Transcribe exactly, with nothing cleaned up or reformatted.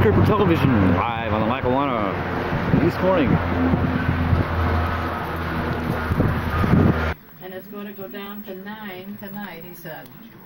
Skyscraper Television, live on the Lackawanna this morning. And it's going to go down to nine tonight, he said.